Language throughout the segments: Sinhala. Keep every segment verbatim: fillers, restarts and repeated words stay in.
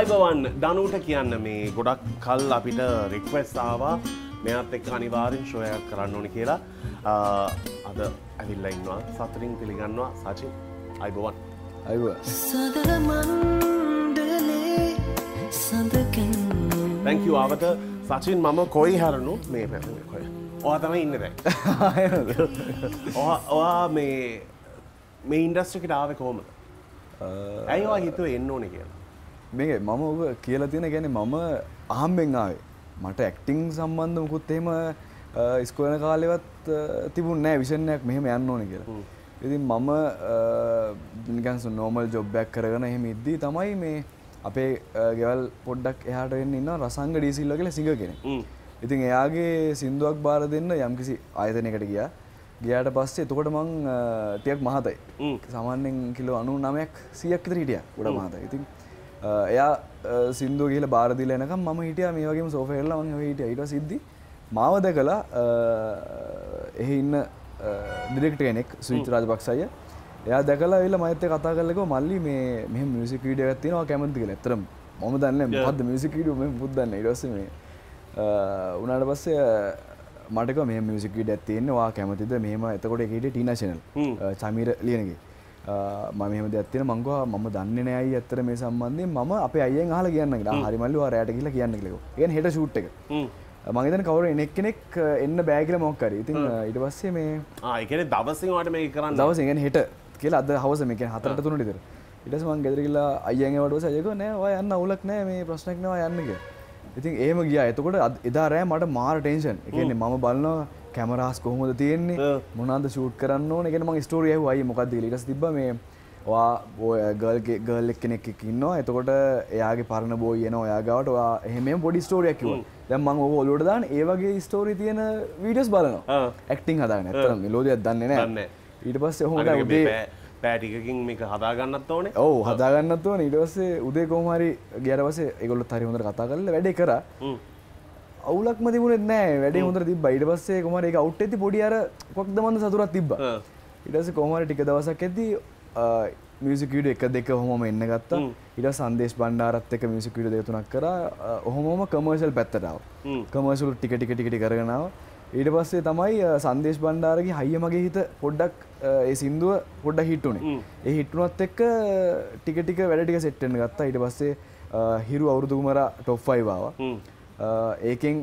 අයිබෝවන් දනුට කියන්න මේ ගොඩක් කල් අපිට රික්වෙස්ට් ආවා මෙයාත් එක්ක අනිවාර්යෙන් ෂෝ එකක් කරන්න ඕනේ කියලා. අද ඇවිල්ලා ඉන්නවා සතුටින් පිළිගන්නවා සචින්. අයිබෝවන්. අයිබෝවන්. Thank you ආවට සචින් මම කොයි හරනු මේ පැත්තේ කොයි. ඔයා තමයි ඉන්නේ දැන්. ඔයා ඔයා මේ මේ ඉන්ඩස්ට්‍රි එකට ආවේ කොහමද? ඇයි ඔයා හිතුවේ එන්න ඕනේ කියලා? මේක මම ඔබ කියලා තියෙන කියන්නේ මම අහම්බෙන් ආවේ. මට ඇක්ටිං සම්බන්ධ මුකුත් එහෙම ඉස්කෝලේ කාලේවත් තිබුණේ නැහැ විෂන් එකක් මෙහෙම යන්න ඕනේ කියලා. ඉතින් මම නිකන් නෝමල් ජොබ් එකක් කරගෙන එහෙම ඉද්දි තමයි මේ අපේ ගෙවල් පොඩ්ඩක් එහාට වෙන්න ඉන්න රසංග ඩීසිල්වා කියලා සිංගර් කෙනෙක්. ඉතින් එයාගේ සින්දුවක් බාර දෙන්න යම්කිසි ආයතනයකට ගියා. ගියාට පස්සේ එතකොට මං ටිකක් මහතයි. සාමාන්‍යයෙන් කිලෝ අනූනවයක් සීයක් විතර හිටියා. ගොඩක් මහතයි. ඉතින් එයා සින්දුව ගිහලා බාර දීලා එනකම් මම හිටියා මේ වගේම සෝෆා එකේ මම හිටියා. ඊට පස්සේ ඉද්දි මාව දැකලා එහි ඉන්න ඩිරෙක්ටර් කෙනෙක් සුජිත් රාජපක්ෂ අයියා එයා දැකලා ඇවිල්ලා මයිත් එක්ක කතා කරලා කිව්වා මල්ලි මේ මෙහෙම මියුසික් වීඩියෝ එකක් තියෙනවා කැමතිද කියලා. ඇත්තටම මම දන්නේ නැහැ මොකද්ද මියුසික් වීඩියෝ මම පුත් දන්නේ. ඊට පස්සේ මේ උනාට පස්සේ මට කිව්වා මෙහෙම මියුසික් වීඩියෝ එකක් තියෙනවා ඔයා කැමතිද මෙහෙම. එතකොට ඒක හිටියේ ටීනා channel චමීර ලියනගේ. මම මෙහෙම දෙයක් තියෙනවා මං කිව්වා මම දන්නේ නැහැ අයියා ඇත්තට මේ සම්බන්ධයෙන් මම අපේ අයියෙන් අහලා කියන්න කියලා. හරි මල්ලි ඔයා රැයට ගිහලා කියන්න කියලා කිව්වා. ඒ කියන්නේ හෙට ෂූට් එක. මම හිතන්නේ කවුරු එනෙක් කෙනෙක් එන්න බෑ කියලා මොකක් හරි. ඉතින් ඊට පස්සේ මේ ආ ඒ කියන්නේ දවසින් ඔයාලට මේක කරන්න. දවසින් කියන්නේ හෙට කියලා අද හවස මේ කියන්නේ හතරට තුනට විතර. ඊට පස්සේ මම ගෙදර ගිහලා අයියන් ඒවට පස්සේ අයියා කිව්වා නෑ ඔයා යන්න අවුලක් නෑ මේ ප්‍රශ්නයක් නෑ ඔයා යන්න කියලා. ඉතින් එහෙම ගියා. එතකොට එදා රෑ මට මාර ටෙන්ෂන්. ඒ කියන්නේ මම බලනවා කැමරාස් කොහොමද තියෙන්නේ මොනවාද ෂූට් කරන්න ඕනේ. ඒ කියන්නේ මම ස්ටෝරි ඇහුවා අයියේ මොකක්ද කියලා. ඊට පස්සේ තිබ්බා මේ ඔයා ඔය ගර්ල් ගර්ල් කෙනෙක් එක්ක ඉන්නවා. එතකොට එයාගේ පරණ බෝයි එනවා ඔයා ගාවට. ඔයා එහෙම එහෙම පොඩි ස්ටෝරියක් කිව්වා. දැන් මම ඔබ ඔලුවට දාන ඒ වගේ ස්ටෝරි තියෙන වීඩියෝස් බලනවා. ඇක්ටිං හදාගෙන. ඇත්තටම මෙලෝඩියක් දන්නේ නැහැ. ඊට පස්සේ ඔහොම ගා උදේ පෑ ටිකකින් මේක හදා ගන්නත් ඕනේ. ඔව් හදා ගන්නත් ඕනේ. ඊට පස්සේ උදේ කොහොම හරි ගියාට පස්සේ ඒගොල්ලොත් හරි හොඳට කතා කරලා වැඩේ කරා. අවුලක්ම තිබුණෙත් නැහැ. වැඩේ හොඳට තිබ්බා. ඊට පස්සේ කොහොම හරි ඒක අවුට් වෙද්දි පොඩි අර කොක්ද මන්ද සතුටක් තිබ්බා. ඊට පස්සේ කොහොම හරි ටික දවසක් එද්දි මියුසික් වීඩියෝ එක දෙක ඔහොමම එන්න ගත්තා. ඊට පස්සේ සංදේශ් බණ්ඩාරත් එක්ක මියුසික් වීඩියෝ දෙක තුනක් කරා. ඔහොමම කමර්ෂල් පැත්තට ආවා. කමර්ෂල් ටික ටික ටික ටික කරගෙන ආවා. ඊට පස්සේ තමයි සංදේශ් බණ්ඩාරගේ හයිය මගේ හිත පොඩ්ඩක් ඒ සින්දුව පොඩ්ඩක් හිට් උනේ. ඒ හිට් උනත් එක්ක ටික ටික වැඩ ටික සෙට් වෙන්න ගත්තා. ඊට පස්සේ හිරු අවුරුදු කුමාරා টොප් ෆයිව් ආවා. ඒකෙන්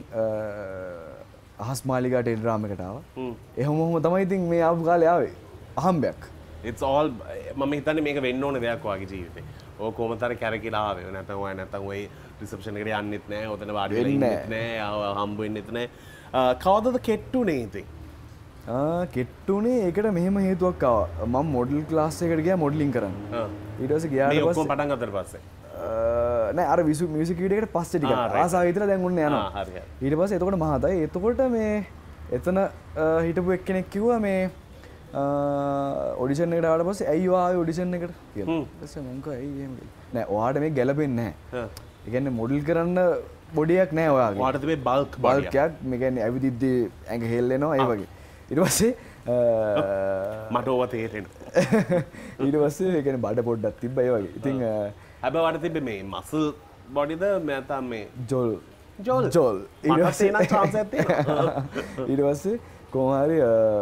අහස් මාලිගා ටෙලිග්‍රෑම් එකට ආවා. එහෙම ඔහොම තමයි ඉතින් මේ ආපු කාලේ ආවේ. අහම්බයක්. It's all මම හිතන්නේ මේක වෙන්න ඕන දෙයක් වාගේ ජීවිතේ. ඕක කොහොමතර කැරකිලා ආවේ. නැත්නම් ඔය නැත්නම් ඔය රිසෙප්ෂන් එකට යන්නෙත් නැහැ. ඔතන වාඩි වෙලා ඉන්නෙත් නැහැ. හම්බ වෙන්නෙත් නැහැ. කවදද කෙට්ටුනේ ඉතින්? ආ කෙට්ටුනේ ඒකට මෙහෙම හේතුවක් ආවා. මම මොඩල් ක්ලාස් එකකට ගියා මොඩලින් කරන්න. ඊට පස්සේ ගියාට පස්සේ මේ ඔක්කොම පටන් ගත්තට පස්සේ නෑ අර මියුසික් වීඩියෝ එකට පස්සේ ටිකක් ආසාව විතර දැන් ඔන්න යනවා. ආ හරි හරි. ඊට පස්සේ එතකොට මහතයි. එතකොට මේ එතන හිටපු එක්කෙනෙක් කිව්වා මේ ඔඩිෂන් එකට ආවට පස්සේ ඇයි ඔයා ආවේ ඔඩිෂන් එකට කියලා. ඊට පස්සේ මම කිව්වා ඇයි එහෙම කියලා. නෑ ඔයාට මේක ගැලපෙන්නේ නැහැ. ඒ කියන්නේ මොඩල් කරන්න බොඩියක් නැහැ ඔයාගේ. ඔයාට තිබේ බල්ක් බල්ක් එකක්. මේ කියන්නේ ඇවිදිද්දි ඇඟ හෙල්ලෙනවා ඒ වගේ. ඊට පස්සේ මට ඕව තේරෙනවා. ඊට පස්සේ ඒ කියන්නේ බඩ පොඩ්ඩක් තිබ්බා ඒ වගේ. ඉතින් හැබැයි ඔයාට තිබ්බේ මේ මසල් බොඩිද නැත්නම් මේ ජොල් ජොල් ජොල්. ඊට පස්සේ නම් chance එකක් තියෙනවා. ඊට පස්සේ කොහොම හරි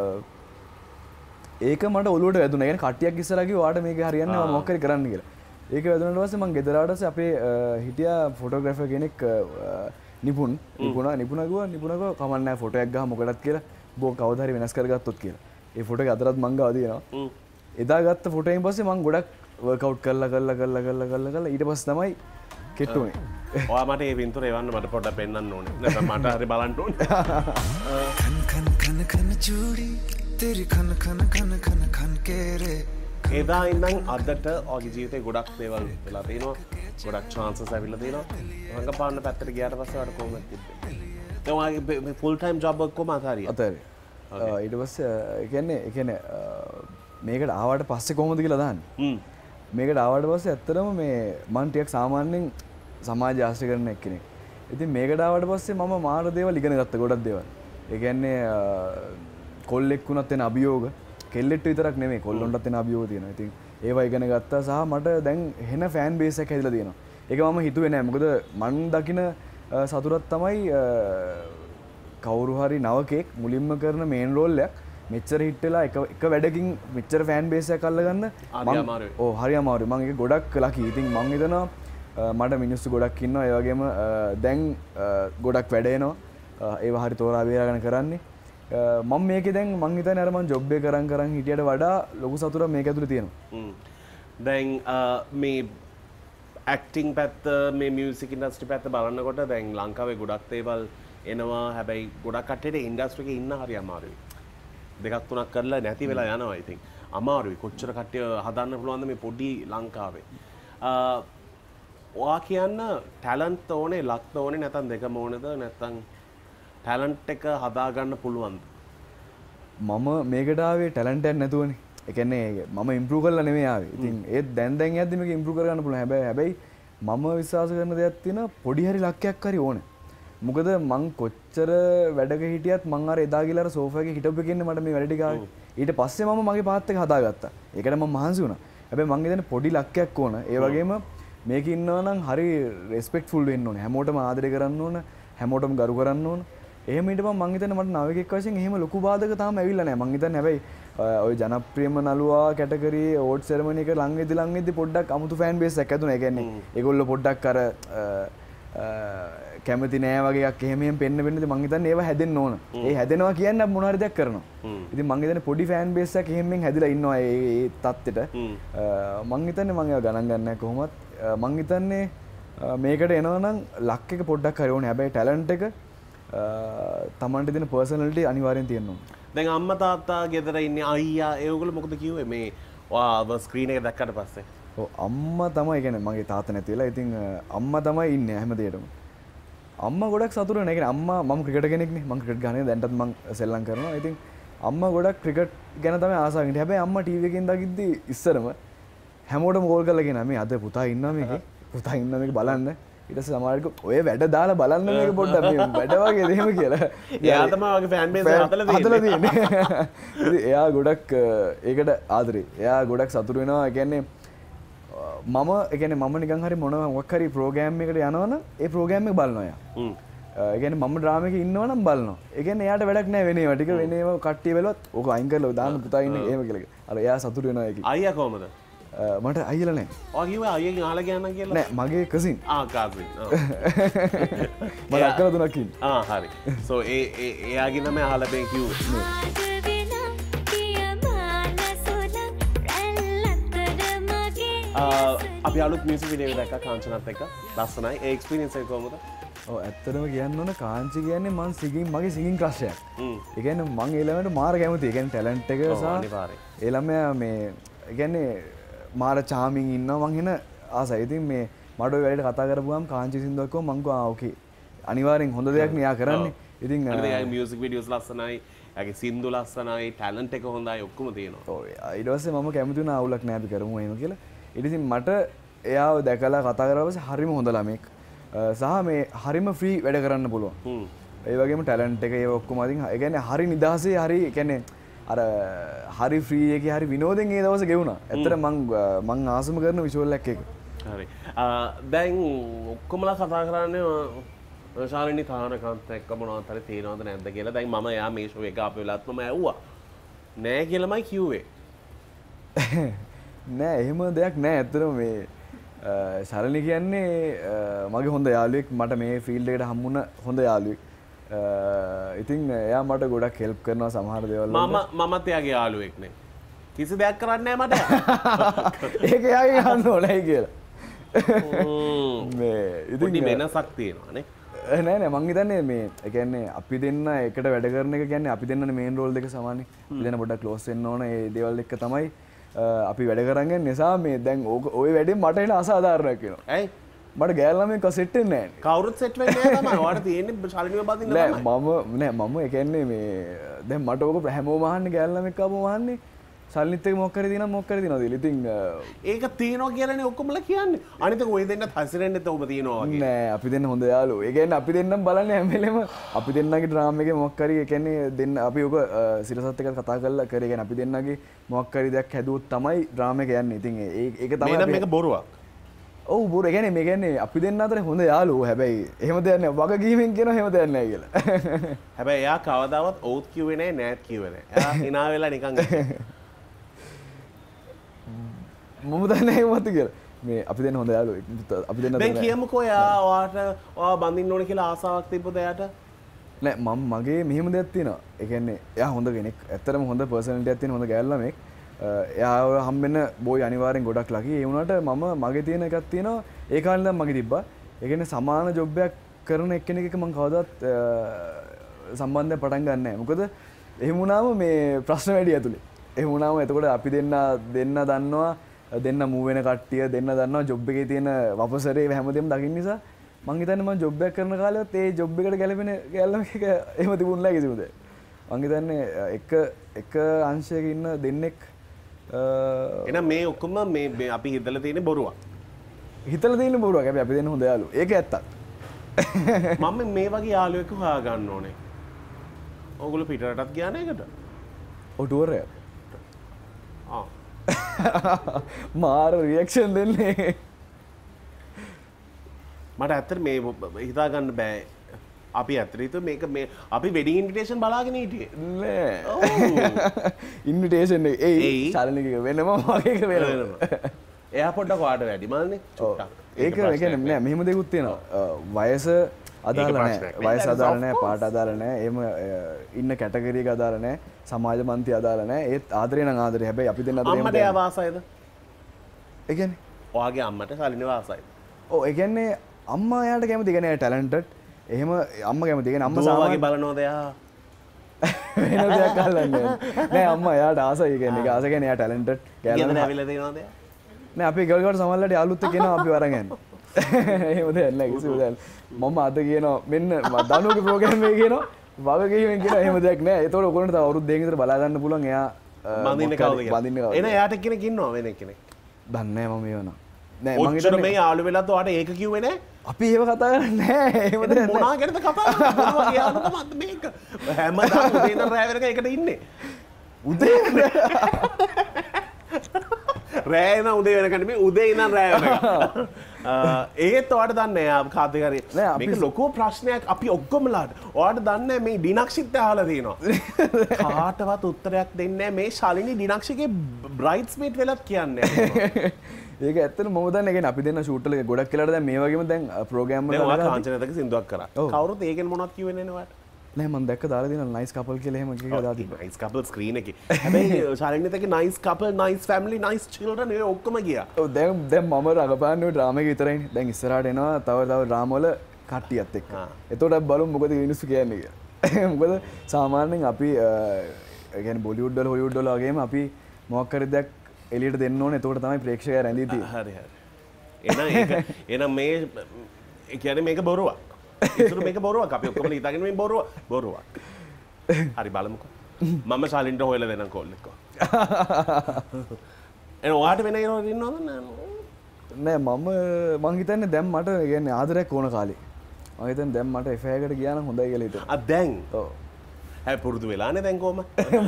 ඒක මට ඔලුවට වැදුනා. يعني කට්ටියක් ඉස්සරහා කිව්වා ඔයාට මේක හරියන්නේ නැහැ මම මොකක් හරි කරන්න කියලා. ඒක වැදුනාට පස්සේ මම ගෙදර ආවට පස්සේ අපේ හිටියා ෆොටෝග්‍රැෆර් කෙනෙක් නිපුන් නිපුණා නිපුණා ගුවා නිපුණා ගුවා කමක් නැහැ ෆොටෝ එකක් ගහ මොකටද කියලා බෝ කවදා හරි වෙනස් කරගත්තොත් කියලා. ඒ ෆොටෝ එක අතරත් මං ගාව තියෙනවා. එදා ගත්ත ෆොටෝ එකෙන් පස්සේ මං ගොඩක් වර්ක්අවුට් කරලා කරලා කරලා කරලා කරලා කරලා ඊට පස්සේ තමයි කෙට්ටුනේ. ඔයා මට මේ පින්තූර එවන්න මට පොඩ්ඩක් පෙන්වන්න ඕනේ. නැත්නම් මට හරි බලන්න ඕනේ. කන කන කන කන චූඩි තෙරි කන කන කන කන කන කේරේ එදා ඉඳන් අදට ඔයාගේ ජීවිතේ ගොඩක් දේවල් වෙලා තියෙනවා. ගොඩක් chances ඇවිල්ලා තියෙනවා. රංගපාන පැත්තට ගියාට පස්සේ ඔයාලට කොහොමද තිබ්බේ? දැන් ඔයාගේ full time job එක කොහොමද අතාරියේ? අතාරියේ. ඊට පස්සේ ඒ කියන්නේ ඒ කියන්නේ මේකට ආවට පස්සේ කොහොමද කියලා දාන්නේ? හ්ම්. මේකට ආවට පස්සේ ඇත්තටම මේ මම ටිකක් සාමාන්‍යයෙන් සමාජ ආශ්‍රය කරන එක්කෙනෙක්. ඉතින් මේකට ආවට පස්සේ මම මාර දේවල් ඉගෙන ගත්තා ගොඩක් දේවල්. ඒ කියන්නේ කොල්ලෙක් වුණත් එන අභියෝග කෙල්ලෙට විතරක් නෙමෙයි කොල්ලොන්ටත් එන අභියෝග තියෙනවා. ඉතින් ඒවා ඉගෙන ගත්තා සහ මට දැන් හෙන ෆෑන් බේස් එකක් හැදිලා තියෙනවා. ඒක මම හිතුවේ නෑ. මොකද මන් දකින සතුටක් තමයි කවුරු හරි නවකෙක් මුලින්ම කරන මේන් රෝල් එකක් මෙච්චර හිට් වෙලා එක එක වැඩකින් මෙච්චර ෆෑන් බේස් එකක් අල්ලගන්න හරි අමාරුයි. ඔව් හරි අමාරුයි. මම ඒක ගොඩක් ලකි. ඉතින් මං හිතනවා මට මිනිස්සු ගොඩක් ඉන්නවා. ඒ වගේම දැන් ගොඩක් වැඩ එනවා. ඒව හරි තෝරා බේරාගෙන කරන්නේ. මම මේකේ දැන් මං හිතන්නේ අර මං ජොබ් එක කරන් කරන් හිටියට වඩා ලොකු සතුටක් මේක ඇතුලේ තියෙනවා. දැන් මේ ඇක්ටිං පැත්ත මේ මියුසික් ඉන්ඩස්ට්‍රි පැත්ත බලනකොට දැන් ලංකාවේ ගොඩක් දේවල් එනවා. හැබැයි ගොඩක් කට්ටියට ඉන්ඩස්ට්‍රි එකේ ඉන්න හරි අමාරුයි. දෙකක් තුනක් කරලා නැති වෙලා යනවා. ඉතින් අමාරුයි. කොච්චර කට්ටිය හදන්න පුළුවන්ද මේ පොඩි ලංකාවේ. ඔයා කියන්න ටැලන්ට් ඕනේ, ලක් ඕනේ නැත්නම් දෙකම ඕනේද? නැත්නම් ටැලන්ට් එක හදාගන්න පුළුවන්ද? මම මේකට ආවේ ටැලන්ට් එකක් නැතුවනේ. ඒ කියන්නේ මම ඉම්ප්‍රූව් කරලා නෙමෙයි ආවේ. ඉතින් ඒත් දැන් දැන් යද්දි මේක ඉම්ප්‍රූව් කරගන්න පුළුවන්. හැබැයි හැබැයි මම විශ්වාස කරන දෙයක් තියෙනවා පොඩි හරි ලක්යක් හරි ඕනේ. මොකද මං කොච්චර වැඩක හිටියත් මං අර එදා ගිහලා අර සෝෆා එකේ හිටපු එකෙන්නේ මට මේ වැඩ ටික ආවේ. ඊට පස්සේ මම මගේ පාත් එක හදාගත්තා. ඒකට මම මහන්සි වුණා. හැබැයි මං හිතන්නේ පොඩි ලක්යක් ඕන. ඒ වගේම මේක ඉන්නවා නම් හරි රෙස්පෙක්ට්ෆුල් වෙන්න ඕනේ. හැමෝටම ආදරය කරන්න ඕන. හැමෝටම ගරු කරන්න ඕන. එහෙම ඊට මම හිතන්නේ මට නවකෙක් වශයෙන් එහෙම ලොකු බාධක තාම ඇවිල්ලා නැහැ. මං හිතන්නේ හැබැයි ඔය ජනප්‍රියම නළුවා කැටගරි ඕඩ් සෙරමනි එක ලං වෙද්දි ලං වෙද්දි පොඩ්ඩක් අමුතු ෆෑන් බේස් එකක් ඇතුණා. ඒ කියන්නේ ඒගොල්ලෝ පොඩ්ඩක් අර කැමති නෑ වගේ එකක් එහෙම එහෙම පෙන්න වෙන්නද මං හිතන්නේ ඒව හැදෙන්න ඕන. ඒ හැදෙනවා කියන්නේ මොන හරි දෙයක් කරනවා. ඉතින් මං හිතන්නේ පොඩි ෆෑන් බේස් එකක් එහෙමෙන් හැදිලා ඉන්නවා ඒ ඒ තත්ත්වෙට. මං හිතන්නේ මං ඒව ගණන් ගන්න නැහැ කොහොමත්. මං හිතන්නේ මේකට එනවා නම් ලක් එක පොඩ්ඩක් හරි ඕනේ. හැබැයි ටැලන්ට් එක තමන්ට දෙන පර්සනැලිටි අනිවාර්යෙන් තියෙන්න ඕනේ. දැන් අම්මා තාත්තා ගෙදර ඉන්නේ අයියා ඒගොල්ලෝ මොකද කිව්වේ මේ ඔයාව ස්ක්‍රීන් එක දැක්කට පස්සේ? ඔව් අම්මා තමයි කියන්නේ මගේ තාත්තා නැති වෙලා. ඉතින් අම්මා තමයි ඉන්නේ හැමදේටම. අම්මා ගොඩක් සතුටු වෙනවා. ඒ කියන්නේ අම්මා මම ක්‍රිකට් කෙනෙක්නේ. මම ක්‍රිකට් ගහන්නේ දැන්ටත් මම සෙල්ලම් කරනවා. ඉතින් අම්මා ගොඩක් ක්‍රිකට් ගැන තමයි ආසාවෙන් ඉන්නේ. හැබැයි අම්මා ටීවී එකෙන් දකිද්දි ඉස්සරම හැමෝටම කෝල් කරලා කියනවා මේ අද පුතා ඉන්නවා මේකේ. පුතා ඉන්නවා මේක බලන්න. ඊට පස්සේ සමහරවිට ඔය වැඩ දාලා බලන්න මේක පොඩ්ඩක් මේ වැඩ වගේ දෙහෙම කියලා. එයා තමයි වගේ ෆෑන් බේස් එක හදලා තියෙන්නේ. ඉතින් එයා ගොඩක් ඒකට ආදරේ. එයා ගොඩක් සතුටු වෙනවා. ඒ කියන්නේ මම ඒ කියන්නේ මම නිකන් හරි මොනවා මොකක් හරි ප්‍රෝග්‍රෑම් එකකට යනවනම් ඒ ප්‍රෝග්‍රෑම් එක බලනවා එයා. හ්ම්. ඒ කියන්නේ මම ඩ්‍රාමා එකේ ඉන්නවනම් බලනවා. ඒ කියන්නේ එයාට වැඩක් නැහැ වෙන ඒවා ටික වෙන ඒවා කට්ටිය බැලුවත් ඕක අයින් කරලා දාන්න පුතා ඉන්නේ එහෙම කියලා. අර එයා සතුටු වෙනවා ඒකේ. අයියා කොහමද? මට අයියලා නැහැ. ඔයා කිව්වා අයියගෙන් අහලා ගියා කියලා? නෑ මගේ කසින්. ආ කසින්. මට අක්කලා තුනක් ඉන්නේ. ආ හරි. සෝ ඒ ඒ එයාගේ නම අහලා බෑ කිව්වේ. අපි අලුත් මියුසික් වීඩියෝ එකක් දැක්කා කාංචනත් එක්ක. ලස්සනයි. ඒ එක්ස්පීරියන්ස් එක කොහොමද? ඔව් ඇත්තටම කියන්න ඕන කාංචි කියන්නේ මං සිංගින් මගේ සිංගින් ක්‍රෂ් එකක්. ඒ කියන්නේ මං ඒ ළමයට මාර කැමතියි. ඒ කියන්නේ ටැලන්ට් එක සහ අනිවාර්යයෙන්. ඒ ළමයා මේ ඒ කියන්නේ මාර චාමින් ඉන්නවා මං එන ආසයි. ඉතින් මේ මට ඔය වැඩේට කතා කරපුවාම කාංචි සින්දුවක් කොහොම මං කිව්වා ආ ඕකේ. අනිවාර්යෙන් හොඳ දෙයක් නේ යා කරන්නේ. ඉතින් ඒ මියුසික් වීඩියෝස් ලස්සනයි. යාගේ සින්දු ලස්සනයි. ටැලන්ට් එක හොඳයි. ඔක්කොම තියෙනවා. ඔව් ඊට පස්සේ මම කැමති වුණා අවුලක් නෑ අපි කරමු එහෙම කියලා. ඊට ඉතින් මට එයාව දැකලා කතා කරලා පස්සේ හරිම හොඳ ළමෙක්. සහ මේ හරිම ෆ්‍රී වැඩ කරන්න පුළුවන්. ඒ වගේම ටැලන්ට් එක ඒ ඔක්කොම අදින් ඒ කියන්නේ හරි නිදහසේ හරි ඒ කියන්නේ අර හරි ෆ්‍රී එකේ හරි විනෝදෙන් ඒ දවසේ ගෙවුණා. ඇත්තට මං මං ආසම කරන විෂුවල් එකක් ඒක. හරි. දැන් ඔක්කොමලා කතා කරන්නේ ශාලිනී තාරකාන්ත එක්ක මොනවද හරි තේරෙනවද නැද්ද කියලා. දැන් මම එයා මේ ෂෝ එක ආපු වෙලාවත් මම ඇහුවා. නෑ කියලාමයි කිව්වේ. නෑ එහෙම දෙයක් නෑ. ඇත්තටම මේ ශාලිනී කියන්නේ මගේ හොඳ යාළුවෙක්. මට මේ ෆීල්ඩ් එකට හම්බුණ හොඳ යාළුවෙක්. ඉතින් එයා මට ගොඩක් හෙල්ප් කරනවා සමහර දේවල් වලට. මම මමත් එයාගේ යාළුවෙක්නේ. කිසි දෙයක් කරන්නේ නැහැ මට. ඒක එයාගේ අහන්න ඕනේ කියලා. මේ ඉතින් වෙනසක් තියෙනවා නේ. නෑ නෑ මං හිතන්නේ මේ ඒ කියන්නේ අපි දෙන්න එකට වැඩ කරන එක කියන්නේ අපි දෙන්නනේ මේන් රෝල් දෙක සමානයි. අපි දෙන්න පොඩ්ඩක් ක්ලෝස් වෙන්න ඕන. ඒ දේවල් එක්ක තමයි අපි වැඩ කරන්නේ. නිසා මේ දැන් ওই වැඩේ මට එන අසාධාරණයක් වෙනවා. ඇයි? මට ගෑල් ළමෙක් සෙට් වෙන්නේ නැහැ. කවුරුත් සෙට් වෙන්නේ නැහැ තමයි. ඔයාලට තියෙන්නේ ශාලිනීව බඳින්න තමයි. නෑ මම නෑ මම ඒ කියන්නේ මේ දැන් මට ඕක හැමෝම අහන්නේ ගෑල් ළමෙක් ආවම අහන්නේ ශාලිනීත් එක්ක මොකක් කරේ දිනා මොකක් කරේ දිනවද කියලා. ඉතින් ඒක තියනවා කියලානේ ඔක්කොමලා කියන්නේ. අනිත් එක ඔය දෙන්නත් හසිරෙන්නෙත් ඔබ තියනවා වගේ. නෑ අපි දෙන්න හොඳ යාළුවෝ. ඒ කියන්නේ අපි දෙන්නම් බලන්නේ හැම වෙලෙම අපි දෙන්නගේ ඩ්‍රාමා එකේ මොකක් හරි ඒ කියන්නේ දෙන්න අපි ඔක සිරසත් එක්ක කතා කරලා කරේ. ඒ කියන්නේ අපි දෙන්නගේ මොකක් හරි දෙයක් හැදුවොත් තමයි ඩ්‍රාමා එක යන්නේ. ඉතින් ඒක තමයි මේක මේක බොරුවක්. ඔව් බොරු. ඒ කියන්නේ මේ කියන්නේ අපි දෙන්න අතර හොඳ යාළුවෝ. හැබැයි එහෙම දෙයක් නෑ. වග කීමෙන් කියන එහෙම දෙයක් නෑ කියලා. හැබැයි එයා කවදාවත් ඔව්ත් කිව්වේ නෑ නෑත් කිව්වේ නෑ. එයා hina වෙලා නිකන් මම දන්නේ එහෙමත් කියලා. මේ අපි දෙන්න හොඳ යාළුවෝ. අපි දෙන්න දැන් කියමුකෝ එයා ඔයාට ඔයා බඳින්න ඕනේ කියලා ආසාවක් තිබ්බද එයාට? නෑ මම මගේ මෙහෙම දෙයක් තියෙනවා. ඒ කියන්නේ එයා හොඳ කෙනෙක්. ඇත්තටම හොඳ පර්සනැලිටි එකක් තියෙන හොඳ ගෑල් ළමෙක්. එයාව හම්බෙන්න බොයි අනිවාර්යෙන් ගොඩක් ලකි. ඒ වුණාට මම මගේ තියෙන එකක් තියෙනවා. ඒ කාලේ ඉඳන් මගේ තිබ්බා. ඒ කියන්නේ සමාන ජොබ් එකක් කරන එක්කෙනෙක් එක්ක මම කවදාවත් සම්බන්ධයක් පටන් ගන්න නැහැ. මොකද එහෙම වුණාම මේ ප්‍රශ්න වැඩි ඇතුලේ. එහෙම වුණාම එතකොට අපි දෙන්න දෙන්න දන්නවා දෙන්න මූව් වෙන කට්ටිය දෙන්න දන්නවා ජොබ් එකේ තියෙන වපසරේ හැමදේම දකින්න නිසා මං හිතන්නේ මම ජොබ් එකක් කරන කාලෙවත් ඒ ජොබ් එකට ගැලපෙන ගැල්ලම එක එහෙම තිබුණ නැහැ කිසිම දෙයක්. මං හිතන්නේ එක එක අංශයක ඉන්න දෙන්නෙක් එහෙනම් මේ ඔක්කොම මේ අපි හිතලා තියෙන බොරුවක්. හිතලා තියෙන බොරුවක්. හැබැයි අපි දෙන්න හොඳ යාළුවෝ. ඒක ඇත්තක්. මම මේ වගේ යාළුවෙක් හොයා ගන්න ඕනේ. ඕගොල්ලෝ පිටරටත් ගියා නේද? ඔව් ටුවර් එක. ආ. මාර රියැක්ෂන් දෙන්නේ. මට ඇත්තට මේ හිතා ගන්න බෑ. අපි ඇත්තට හිතුව මේක මේ අපි වෙඩින් ඉන්විටේෂන් බලාගෙන හිටියේ. නෑ. ඔව්. ඉන්විටේෂන් එක ඒ චැලෙන්ජ් එක වෙනම මගේ එක වෙනම. එයා පොඩ්ඩක් වාට වැඩි මල්නේ චුට්ටක්. ඒක ඒ කියන්නේ නෑ මෙහෙම දෙකුත් තියෙනවා. වයස අදාළ නෑ. වයස අදාළ නෑ, පාට අදාළ නෑ. එහෙම ඉන්න කැටගරි එක අදාළ නෑ. සමාජ මන්ත්‍රී අදාළ නෑ. ඒත් ආදරේ නම් ආදරේ. හැබැයි අපි දෙන්න අතර අම්මට එයා වාසයිද? ඒ කියන්නේ ඔයාගේ අම්මට සලිනේ වාසයිද? ඔව් ඒ කියන්නේ අම්මා එයාට කැමති. ඒ කියන්නේ ටැලන්ටඩ්. එහෙම අම්මා කැමති. ඒ කියන්නේ අම්මා සාමාන්‍යයෙන් බලනවද එයා? වෙන දෙයක් අල්ලන්නේ නෑ. අම්මා එයාට ආසයි. ඒ කියන්නේ ඒක ආස කියන්නේ එයා ටැලන්ටඩ්. ගෑනට ඇවිල්ලා දෙනවද එයා? නෑ අපි ගල්ගඩ සමහරවිට යාළුවොත් එක්ක එනවා අපි වරන් යන්න. එහෙම දෙයක් නෑ කිසිම දෙයක්. මම අද කියනවා මෙන්න දනුගේ ප්‍රෝග්‍රෑම් එකේ කියනවා වගකීමෙන් කියනවා එහෙම දෙයක් නෑ. ඒතකොට ඔයගොල්ලන්ට තව අවුරුදු දෙකකින් විතර බලා ගන්න පුළුවන් එයා බඳින්න කවුද කියලා. බඳින්න කවුද. එන එයාට කෙනෙක් ඉන්නවා වෙන කෙනෙක්. දන්නේ නෑ මම ඒව නෑ. නෑ මං හිතන්නේ මේ යාළු වෙලත් ඔයාට ඒක කිව්වේ නෑ. අපි ඒව කතා කරන්නේ නෑ. එහෙම දෙයක් නෑ. මොනවා ගැනද කතා කරන්නේ? මොනවා යාළුවද මන්ද මේක? හැමදාම උදේ ඉඳන් රෑ වෙනකන් එකට ඉන්නේ. උදේ රෑ ඉඳන් උදේ වෙනකන් මේ උදේ ඉඳන් රෑ වෙනකන්. ඒත් ඔයාට දන්නේ එයා කාද කරේ. මේක ලොකු ප්‍රශ්නයක් අපි ඔක්කොමලාට. ඔයාට දන්නේ මේ ඩිනක්ෂිත් අහලා තියෙනවා. කාටවත් උත්තරයක් දෙන්නේ නැහැ මේ ශාලිනී ඩිනක්ෂිගේ බ්‍රයිඩ්ස්මේඩ් වෙලත් කියන්නේ. ඒක ඇත්තටම මම දන්නේ කියන්නේ අපි දෙන්න ෂූට් වල ගොඩක් වෙලාට දැන් මේ වගේම දැන් ප්‍රෝග්‍රෑම් වල දැන් ඔයා කාංචනයක සින්දුවක් කරා. කවුරුත් ඒකෙන් මොනවද කිව්වේ නේද ඔයාට? නෑ මම දැක්ක දාලා තියෙනවා නයිස් කපල් කියලා එහෙම එකක් දාලා තිබ්බා. නයිස් කපල් ස්ක්‍රීන් එකේ. හැබැයි ශාලිනීත් එක්ක nice couple nice family nice children ඒ ඔක්කොම ගියා. ඔව් දැන් දැන් මම රඟපාන්නේ ඩ්‍රාමා එක විතරයිනේ. දැන් ඉස්සරහට එනවා තව තව ඩ්‍රාමා වල කට්ටියත් එක්ක. එතකොට බලමු මොකද මිනිස්සු කියන්නේ කියලා. මොකද සාමාන්‍යයෙන් අපි ඒ කියන්නේ බොලිවුඩ් වල හොලිවුඩ් වල වගේම අපි මොකක් හරි දෙයක් එළියට දෙන්න ඕනේ. එතකොට තමයි ප්‍රේක්ෂකයා රැඳී තියෙන්නේ. හරි හරි. එහෙනම් ඒක එහෙනම් මේ ඒ කියන්නේ මේක බොරුවක්. ඉතුරු මේක බොරුවක්. අපි ඔක්කොම හිතාගෙන මේ බොරුව බොරුවක්. හරි බලමුකෝ. මම ශාලින්ට හොයලා දෙනම් කෝල් එක. එන ඔයාට වෙන කෙනෙක් ඉන්නවද නෑ? නෑ මම මං හිතන්නේ දැන් මට කියන්නේ ආදරයක් ඕන කාලේ. මම හිතන්නේ දැන් මට එෆ් ආයි එකට ගියා නම් හොඳයි කියලා හිතනවා. ආ දැන්. ඔව්. හැබැයි පුරුදු වෙලානේ දැන් කොහම?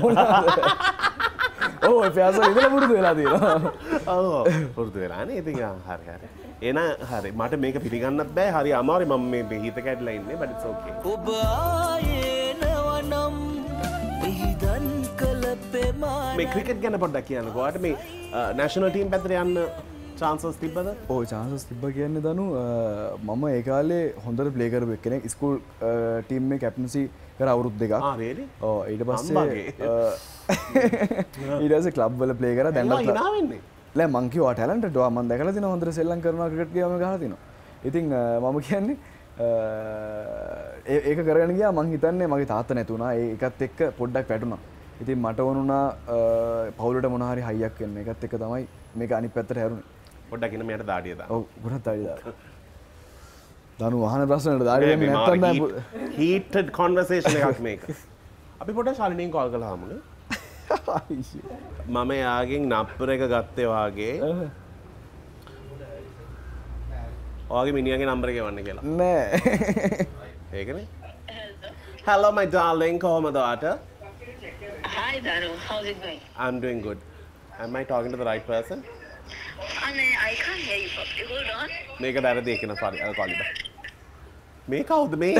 ඔව් එෆ් ආයි වල ඉඳලා පුරුදු වෙලා තියෙනවා. ඔව් පුරුදු වෙලානේ. ඉතින් හරි හරි. එන හරි මට මේක පිළිගන්නත් බෑ. හරි අමාරුයි මම මේ හිත කැඩලා ඉන්නේ. but it's okay. ඔබ ආයේනවනම් විහිදන් කළ පෙමාන මේ ක්‍රිකට් ගැන පොඩ්ඩක් කියන්නකෝ. ඔයාට මේ නැෂනල් ටීම් පැත්තට යන්න chances තිබ්බද? ඔව් chances තිබ්බා කියන්නේ දනු මම ඒ කාලේ හොඳට ප්ලේ කරපු එක්කෙනෙක් ස්කූල් ටීම් එකේ කැප්ටන්සි කර අවුරුදු දෙකක්. ආ really? ඔව් ඊට පස්සේ ඊට පස්සේ ක්ලබ් වල ප්ලේ කරා දැන් නම් hina වෙන්නේ. නෑ මං කිව්වා ටැලන්ටඩ් ඔයා මම දැකලා තිනවා හොඳට සෙල්ලම් කරනවා ක්‍රිකට් ගේම ගහලා තිනවා. ඉතින් මම කියන්නේ ඒක කරගෙන ගියා. මං හිතන්නේ මගේ තාත්තා නැති වුණා. ඒකත් එක්ක පොඩ්ඩක් වැටුණා. ඉතින් මට වුණා පවුලට මොන හරි හයියක් වෙන්න. ඒකත් එක්ක තමයි මේක අනිත් පැත්තට හැරුණේ. පොඩ්ඩක් ඉන්න මෙයාට දාඩිය දාන්න. ඔව් ගොඩක් දාඩිය දාන්න. දනු වහන ප්‍රශ්නවලට දාඩිය දෙන්නේ නැත්තම් දැන් heated conversation එකක් මේක. අපි පොඩ්ඩක් ශාලිනීන් කෝල් කළා හමුනේ. මම යාගෙන් නම්බර් එක ගත්තේ වාගේ. ඔයාගේ මිනිහාගේ නම්බර එක ගවන්න කියලා. නෑ. ඒකනේ. Hello my darling, කොහමද ඔයාට? Hi Danu, how's it going? I'm doing good. Am I talking to the right person? Anne, I can't hear you properly. Hold on. මේක වැරදි එකන sorry අර කෝලිට. මේ කවුද මේ?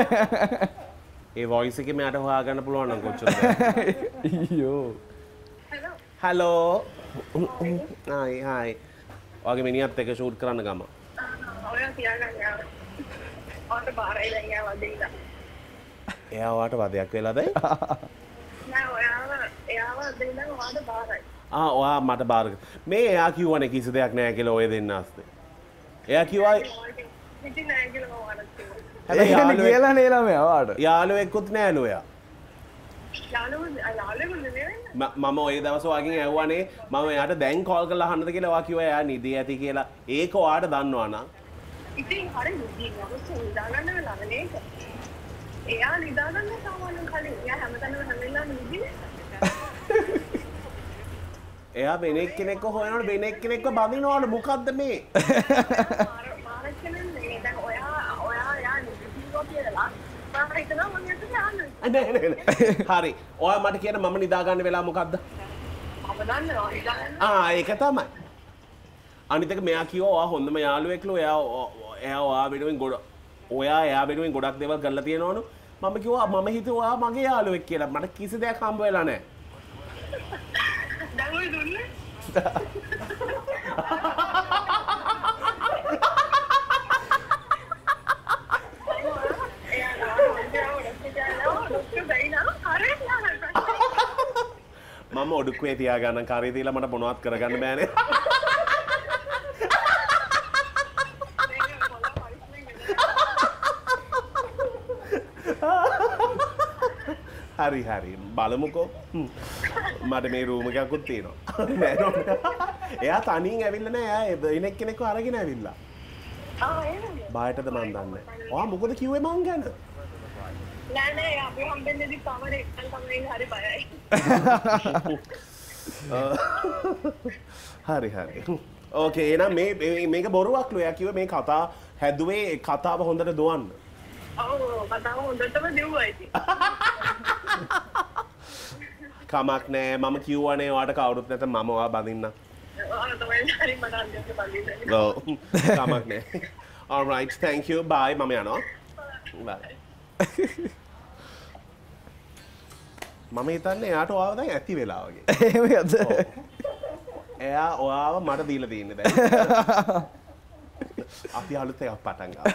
ඒ voice එකේ මට හොයාගන්න පුළුවන් නම් කොච්චරද? අයියෝ. Hello. Hello. Hi hi. ඔයාගේ මිනිහත් එක්ක shoot කරන්න ගම. ඔයා තියාගන්න යාව. ඔයාට බාරයි දැන් යාව දෙන්න. එයා ඔයාට වදයක් වෙලාද? නෑ ඔයාව එයාව දෙන්න ඔයාට බාරයි. ආ ඔයා මට බාර මේ එයා කිව්වනේ කිසි දෙයක් නැහැ කියලා ඔය දෙන්න ආස්තේ. එයා කිව්වා ඉතින් නෑ කියලා ඔයාලට කිව්වා. හැබැයි කියලා නේ ළමයා ඔයාට. යාළුවෙකුත් නෑලු එයා. යාළුවෝ යාළුවෝ නෙවෙයි. මම ඔය දවස් වගේ ඇහුවානේ මම එයාට දැන් කෝල් කරලා අහන්නද කියලා ඔයා කිව්වා එයා නිදි ඇති කියලා. ඒක ඔයාට දන්නවා නම්. ඉතින් හරි නිදි නමුත් නිදාගන්න වෙලාව නේද? එයා නිදාගන්න සාමාන්‍යයෙන් කලින් එයා හැමතැනම හැමෙල්ලම නිදි. එයා වෙන එක්කෙනෙක්ව හොයනකොට වෙන එක්කෙනෙක්ව බඳිනවලු මොකද්ද මේ? මාර කියන්නේ දැන් ඔයා ඔයා යා නිදි කියලා මම හිතනවා මම යන්න යන්න. නෑ නෑ නෑ. හරි. ඔයා මට කියන මම නිදා ගන්න වෙලාව මොකද්ද? මම දන්නවා නිදාගන්න. ආ ඒක තමයි. අනිත් එක මෙයා කිව්වා ඔයා හොඳම යාළුවෙක්ලු. එයා එයා ඔයා වෙනුවෙන් ගොඩ ඔයා එයා වෙනුවෙන් ගොඩක් දේවල් කරලා තියෙනවලු. මම කිව්වා මම හිතුවා ඔයා මගේ යාළුවෙක් කියලා. මට කිසි දෙයක් හම්බ වෙලා නෑ. දැන් ඔය දුන්නේ? මම ඔඩුක්වේ තියාගන්න කරේ තියලා මට මොනවත් කරගන්න බෑනේ. හරි හරි බලමුකෝ. මට මේ රූම් එකකුත් තියෙනවා. එයා තනියෙන් ඇවිල්ලා නෑ. එයා වෙන එක්කෙනෙක්ව අරගෙන ඇවිල්ලා. ආ එහෙමද? බායටද මන් දන්නේ. ඔයා මොකද කිව්වේ මං ගැන? නෑ නෑ අපි හම්බෙන්නේදී පවර එකෙන් තමයි හරි බයයි. හරි හරි. ඕකේ එහෙනම් මේ මේක බොරුවක්ලු. එයා කිව්වේ මේ කතා හැදුවේ කතාව හොඳට දුවන්න. ඔව් කතාව හොඳටම දිව්වා ඉතින්. කමක් නෑ මම කිව්වනේ ඔයාට කවුරුත් නැත මම ඔයා බඳින්න. ඔයාලා තමයි හරි මට අන්තිමට බඳින්න. ඔව් කමක් නෑ. all right thank you bye මම යනවා. bye. මම හිතන්නේ එයාට ඔයාව දැන් ඇති වෙලා වගේ. එහෙමද? එයා ඔයාව මට දීලා තියෙන්නේ දැන්. අපි අලුත් එකක් පටන් ගමු.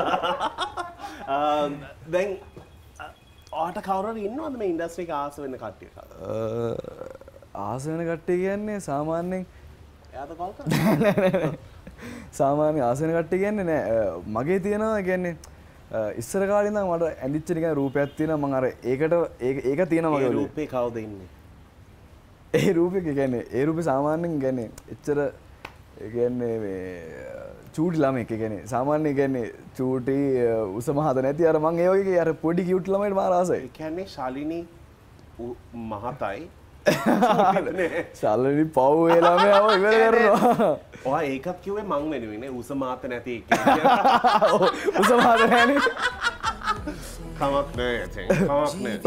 දැන් ඔයාට කවුරු හරි ඉන්නවද මේ ඉන්ඩස්ට්‍රි එක ආස වෙන කට්ටිය? ආස වෙන කට්ටිය කියන්නේ සාමාන්‍යයෙන් එයාද කෝල් කරන්නේ? සාමාන්‍ය ආස වෙන කට්ටිය කියන්නේ නෑ මගේ තියෙනවා කියන්නේ ඉස්සර කාලේ ඉඳන් මට ඇඳිච්ච නිකන් රූපයක් තියෙනවා මම අර ඒකට ඒක ඒක තියෙනවා මගේ ඔළුවේ. රූපේ කවුද ඉන්නේ? ඒ රූපේ කියන්නේ ඒ රූපේ සාමාන්‍යයෙන් කියන්නේ එච්චර ඒ කියන්නේ මේ චූටි ළමෙක් ඒ කියන්නේ සාමාන්‍ය කියන්නේ චූටි උස මහත නැති අර මං ඒ වගේ අර පොඩි කියුට් ළමයිට මාර ආසයි. ඒ කියන්නේ ශාලිනී මහතයි ශාලිනී පව් ඒ ළමයාව ඉවර කරනවා. ඔයා ඒකත් කිව්වේ මං වෙනුවෙන්නේ උස මහත නැති එක. උස මහත නැණි. කමක් නෑ එතෙන්. කමක් නෑ.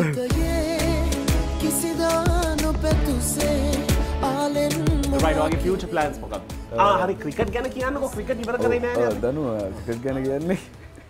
right ඔයාගේ future plans මොකක්ද? ආ හරි ක්‍රිකට් ගැන කියන්නකෝ. ක්‍රිකට් ඉවර කරේ නෑ නේද? දනු ක්‍රිකට් ගැන කියන්නේ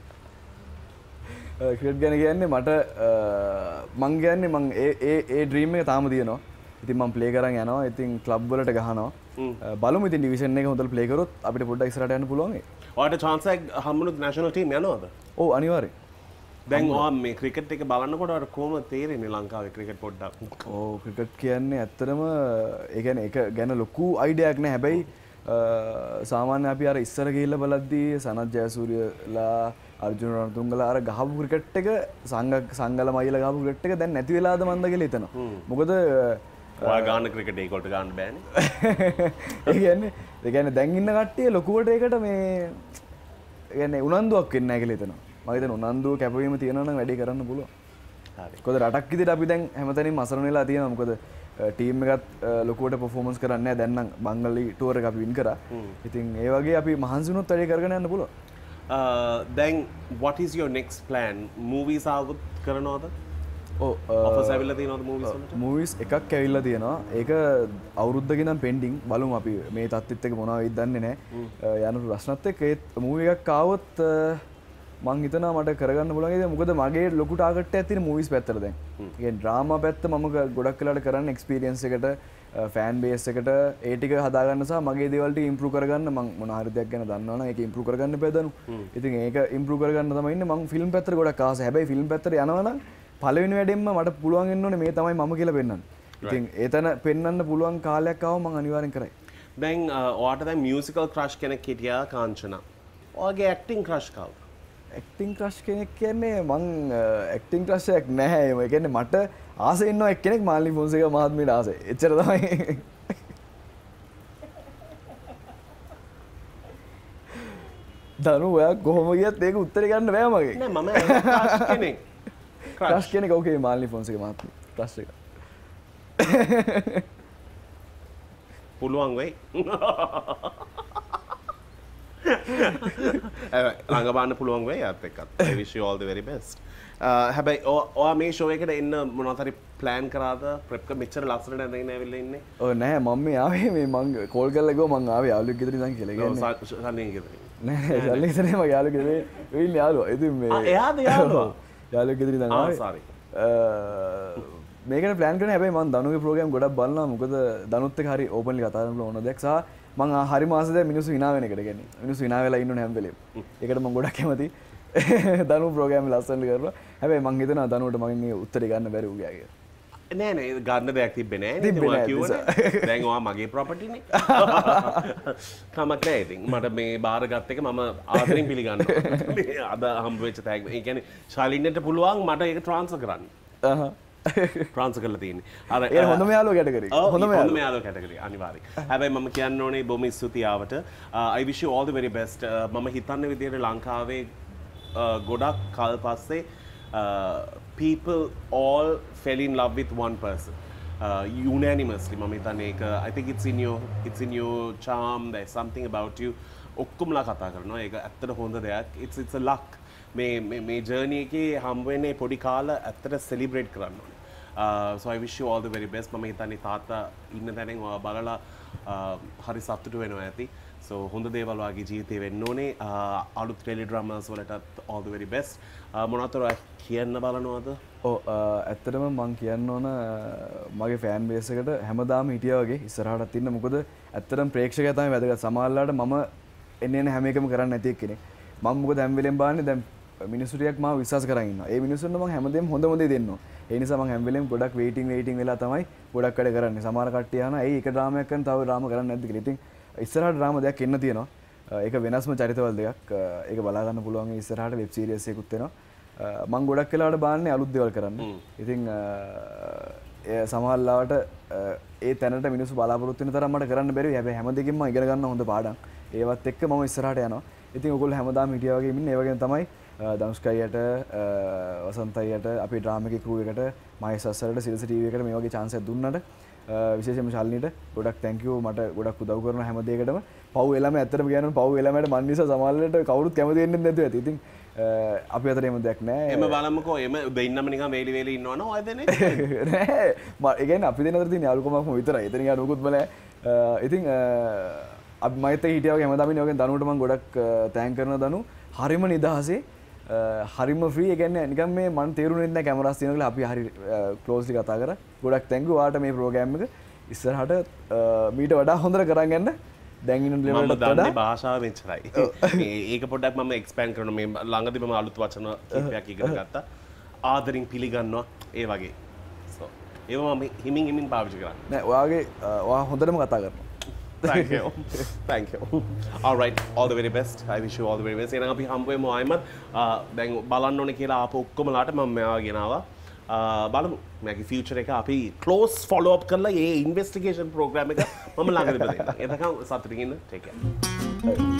ක්‍රිකට් ගැන කියන්නේ මට මං කියන්නේ මං ඒ ඒ ඒ ඩ්‍රීම් එක තාම තියෙනවා. ඉතින් මම ප්ලේ කරන් යනවා. ඉතින් ක්ලබ් වලට ගහනවා. බලමු ඉතින් ඩිවිෂන් එක හොඳට ප්ලේ කරොත් අපිට පොඩ්ඩක් ඉස්සරහට යන්න පුළුවන් ඒ. ඔයාලට chance එකක් හම්බුනොත් national team යනවද? ඔව් අනිවාර්යෙන්. දැන් ඔයා මේ ක්‍රිකට් එක බලනකොට ඔයාලට කොහොමද තේරෙන්නේ ලංකාවේ ක්‍රිකට් පොඩ්ඩක්? ඔව් ක්‍රිකට් කියන්නේ ඇත්තටම ඒ කියන්නේ ඒක ගැන ලොකු අයිඩියාවක් නෑ. හැබැයි සාමාන්‍ය අපි අර ඉස්සර ගිහිල්ලා බලද්දී සනත් ජයසූරියලා අර්ජුන රණතුංගලා අර ගහපු ක්‍රිකට් එක සංග සංගල මයිලා ගහපු ක්‍රිකට් එක දැන් නැති වෙලාද මන්ද කියලා හිතනවා. මොකද ඔයා ගන්න ක්‍රිකට් ඒකට ගන්න බෑනේ. ඒ කියන්නේ ඒ කියන්නේ දැන් ඉන්න කට්ටිය ලොකුවට ඒකට මේ ඒ කියන්නේ උනන්දුවක් වෙන්නේ නැහැ කියලා හිතනවා. මම හිතන උනන්දුව කැපවීම තියෙනවා නම් වැඩි කරන්න පුළුවන්. හරි. මොකද රටක් විදිහට අපි දැන් හැමතැනින්ම අසරණ වෙලා තියෙනවා. මොකද ටීම් එකත් ලොකුවට පර්ෆෝමන්ස් කරන්නේ නැහැ. දැන් නම් බංගලි ටුවර් එක අපි වින් කරා. ඉතින් ඒ වගේ අපි මහන්සි වුණොත් වැඩි කරගෙන යන්න පුළුවන්. දැන් what is your next plan? movies ආවොත් කරනවද? ඔෆර්ස් ඇවිල්ලා තියෙනවද මූවිස් වලට? මූවිස් එකක් ඇවිල්ලා තියෙනවා. ඒක අවුරුද්දක ඉඳන් පෙන්ඩිං. බලමු අපි මේ තත්ත්වෙත් එක මොනවා වෙයිද දන්නේ නැහැ. යන ප්‍රශ්නත් එක්ක ඒ මූවි එකක් ආවොත් මං හිතනවා මට කරගන්න පුළුවන් ඒක. මොකද මගේ ලොකු ටාගට් එකක් තියෙන මූවිස් පැත්තට දැන්. ඒ කියන්නේ ඩ්‍රාමා පැත්ත මම ගොඩක් වෙලාට කරන්නේ එක්ස්පීරියන්ස් එකට ෆෑන් බේස් එකට ඒ ටික හදාගන්න සහ මගේ දේවල් ටික ඉම්ප්‍රූව් කරගන්න මම මොන හරි දෙයක් ගැන දන්නවනම් ඒක ඉම්ප්‍රූව් කරගන්න බෑ දනු. ඉතින් ඒක ඉම්ප්‍රූව් කරගන්න තමයි ඉන්නේ. මම ෆිල්ම් පැත්තට ගොඩක් ආසයි. හැබැයි ෆිල්ම් පැත්තට යනවනම් පළවෙනි වැඩෙන්ම මට පුළුවන් වෙන්න ඕනේ මේ තමයි මම කියලා පෙන්වන්න. ඉතින් ඒතන පෙන්වන්න පුළුවන් කාලයක් ආවම මම අනිවාර්යෙන් කරයි. දැන් ඔයාට දැන් මියුසිකල් ක්‍රෂ් කෙනෙක් හිටියා කාංචනා. ඔයාගේ ඇක්ටිං ක්‍රෂ් කවුද? ඇක්ටිං ක්‍රෂ් කෙනෙක් කියන්නේ මං ඇක්ටිං ක්‍රෂ් එකක් නැහැ. ඒ කියන්නේ මට ආස ඉන්නවා එක්කෙනෙක් මාල්නි ෆොන්සේකා මහත්මියට ආසයි. එච්චර තමයි. දනු ඔයා කොහොම ගියත් ඒක උත්තර ගන්න බෑ මගේ. නෑ මම ක්‍රෂ් කෙනෙක්. ක්‍රෂ් කෙනෙක් ඕකේ මාල්නි ෆොන්සේකා මහත්මිය. ක්‍රෂ් එක. පුළුවන් වෙයි. රඟපාන්න පුළුවන් වෙයි යාත් එක්කත්. I wish you all the very best. හැබැයි ඔයා මේ ෂෝ එකට එන්න මොනවද හරි ප්ලෑන් කරාද? ප්‍රෙප් එක මෙච්චර ලස්සනට ඇඳගෙන ඇවිල්ලා ඉන්නේ. ඔව් නෑ මම මේ ආවේ මේ මං කෝල් කරලා ගිහුවා මං ආවේ යාළුවෙක් ගෙදර ඉඳන් කියලා. කියන්නේ සල්ලි ගෙදර. නෑ සල්ලි ගෙදර නේ මගේ යාළුවෙක් ගෙදර ඉන්නේ යාළුවා. ඉතින් මේ ආ එයාද යාළුවා? යාළුවෙක් ගෙදර ඉඳන් ආවේ. ආ sorry. මේකට ප්ලෑන් කරන හැබැයි මම දනුගේ ප්‍රෝග්‍රෑම් ගොඩක් බලනවා. මොකද දනුත් එක්ක හරි ඕපන්ලි කතා කරන්න ඕන දෙයක් සහ මං හරි මාසෙ දැන් මිනිස්සු hina වෙන එකට කියන්නේ. මිනිස්සු hina වෙලා ඉන්නෝනේ හැම වෙලේම. ඒකට මම ගොඩක් කැමතියි. දනු ප්‍රෝග්‍රෑම් ලස්සනට කරනවා. හැබැයි මං හිතනවා දනුවට මගෙන් මේ උත්තරේ ගන්න බැරි වුණා කියලා. නෑ නෑ ගන්න දෙයක් තිබ්බේ නෑ නේද? ඔයා කිව්වනේ. දැන් ඔයා මගේ ප්‍රොපර්ටිනේ. කමක් නෑ ඉතින්. මට මේ බාරගත් එක මම ආදරෙන් පිළිගන්නවා. මේ අද හම්බ වෙච්ච තෑග්. ඒ කියන්නේ ශාලින්නට පුළුවන් මට ඒක ට්‍රාන්ස්ෆර් කරන්න. අහහ. ට්‍රාන්ස්ෆර් කරලා තියෙන්නේ. අර ඒ හොඳම යාළුවෝ කැටගරි. හොඳම යාළුවෝ කැටගරි අනිවාර්යයෙන්. හැබැයි මම කියන්න ඕනේ බොහොම ස්තුතියි ආවට. I wish you all the very best. මම හිතන්නේ විදියට ලංකාවේ ගොඩක් කල් පස්සේ people all fell in love with one person uh, unanimously මම හිතන්නේ ඒක I think it's in your it's in your charm there's something about you ඔක්කොමලා කතා කරනවා ඒක ඇත්තට හොඳ දෙයක් it's it's a luck මේ මේ journey එකේ හම්බ වෙන්නේ පොඩි කාල ඇත්තට celebrate කරන්න ඕනේ uh, so I wish you all the very best මම හිතන්නේ තාත්තා ඉන්න තැනින් ඔයා බලලා හරි සතුටු වෙනවා ඇති so හොඳ දේවල් වාගේ ජීවිතේ වෙන්න ඕනේ අලුත් ටෙලි ඩ්‍රාමාස් වලටත් all the very best මොනවද කියන්න බලනවද? ඔව් ඇත්තටම මම කියන්න ඕන මගේ ෆෑන් බේස් එකට හැමදාම හිටියා වගේ ඉස්සරහටත් ඉන්න මොකද ඇත්තටම ප්‍රේක්ෂකයා තමයි වැදගත් සමහරලාට මම එන්නේ නැ හැම එකම කරන්නේ නැති එක්කෙනෙක් මම මොකද හැම වෙලෙම බලන්නේ දැන් මිනිස්සු ටිකක් මාව විශ්වාස කරන් ඉන්නවා ඒ මිනිස්සුන්ට මම හැමදේම හොඳ හොඳ දේ දෙන්න ඕන ඒ නිසා මම හැම වෙලෙම ගොඩක් වේටිං වේටිං වෙලා තමයි ගොඩක් වැඩ කරන්නේ සමහර කට්ටිය අහනවා ඇයි එක ඩ්‍රාමාවක් කරන් තව ඩ්‍රාමා කරන්නේ නැද්ද කියලා ඉතින් ඉස්සරහට ඩ්‍රාමා දෙකක් එන්න තියෙනවා ඒක වෙනස්ම චරිතවල දෙකක් ඒක බලා ගන්න පුළුවන් ඉස්සරහට වෙබ් සීරීස් එකකුත් එනවා මං ගොඩක් වෙලාවට බාන්නේ අලුත් දේවල් කරන්න. ඉතින් ඒ සමහරවිට ඒ තැනට මිනිස්සු බලාපොරොත්තු වෙන තරම් මට කරන්න බැරි වෙයි. හැබැයි හැම දෙකින්ම ඉගෙන ගන්න හොඳ පාඩම්. ඒවත් එක්ක මම ඉස්සරහට යනවා. ඉතින් ඔයගොල්ලෝ හැමදාම හිටියා වගේ ඉන්නේ. ඒ වගේම තමයි දනුෂ්කයියට වසන්තයියට අපේ ඩ්‍රාමා එකේ ක්‍රූ එකට මහේෂ් අස්සරට සිරස ටීවී එකට මේ වගේ chance එකක් දුන්නට විශේෂයෙන්ම ශාලිනීට ගොඩක් thank you මට ගොඩක් උදව් කරන හැම දෙයකටම. පව් වෙලාම ඇත්තටම කියනවා පව් වෙලාමට මන් නිසා සමහරවිට කවුරුත් කැමති වෙන්නේ නැතුව ඇති. ඉතින් අපි අතර එහෙම දෙයක් නෑ. එම බලමුකෝ එම දෙන්නම නිකන් වේලි වේලි ඉන්නවනේ ඔය දෙන්නේ. නෑ. මම ඒ කියන්නේ අපි දෙන්න අතර තියෙන යාළුකමක්ම විතරයි. එතන ගියා නුකුත් බෑ. ඉතින් අපි මයිත් එක්ක හිටියා වගේ හැමදාම ඉන්නේ. ඔයගෙන් දනුවට මම ගොඩක් තෑන්ක් කරනවා දනු. හරිම නිදහසේ හරිම ෆ්‍රී. ඒ කියන්නේ නිකන් මේ මන් තේරුනේ නැහැ කැමරාස් තියෙනවා කියලා අපි හරි ක්ලෝස්ලි කතා කරා. ගොඩක් thank you ඔයාට මේ ප්‍රෝග්‍රෑම් එක ඉස්සරහට මීට වඩා හොඳට කරන් යන්න. දැන් ඉන්න ලෙවල් එකට වඩා දන්නේ භාෂාව මෙච්චරයි. ඒක පොඩ්ඩක් මම එක්ස්පෑන්ඩ් කරනවා මේ ළඟදී මම අලුත් වචන කිහිපයක් ඉගෙන ගත්තා. ආදරෙන් පිළිගන්නවා ඒ වගේ. so ඒව මම හිමින් හිමින් පාවිච්චි කරන්නේ. නෑ ඔයාගේ ඔයා හොඳටම කතා කරනවා. Thank you. Thank you. All right. All the very best. I wish you all the very best. එහෙනම් අපි හම්බ වෙමු ආයිමත්. දැන් බලන්න ඕනේ කියලා ආපු ඔක්කොමලාට මම මෙයා ගෙනාවා. බලමු මගේ ෆියුචර් එක අපි ක්ලෝස් ෆොලෝ අප් කරලා ඒ ඉන්වෙස්ටිගේෂන් ප්‍රෝග්‍රෑම් එක මම ළඟදී බලන්න. එතකන් සතුටින් ඉන්න. Take care.